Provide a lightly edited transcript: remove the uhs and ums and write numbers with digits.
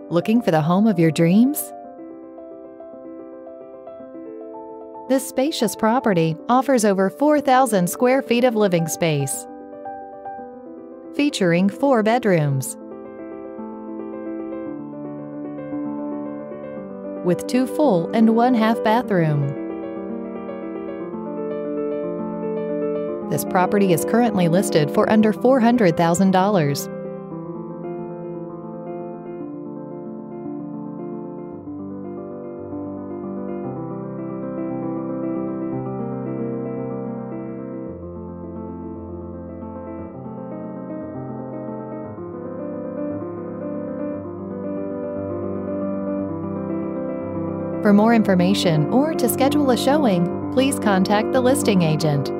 Looking for the home of your dreams? This spacious property offers over 4,000 square feet of living space, featuring 4 bedrooms, with 2 full and 1 half bathroom. This property is currently listed for under $400,000. For more information or to schedule a showing, please contact the listing agent.